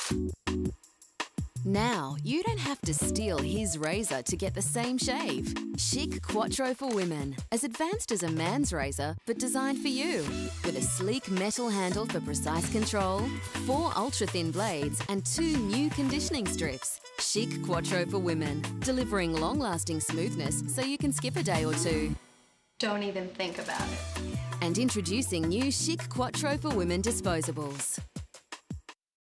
Now, you don't have to steal his razor to get the same shave. Schick Quattro for women. As advanced as a man's razor, but designed for you. With a sleek metal handle for precise control, 4 ultra-thin blades and 2 new conditioning strips. Schick Quattro for women. Delivering long-lasting smoothness so you can skip a day or two. Don't even think about it. And introducing new Schick Quattro for women disposables.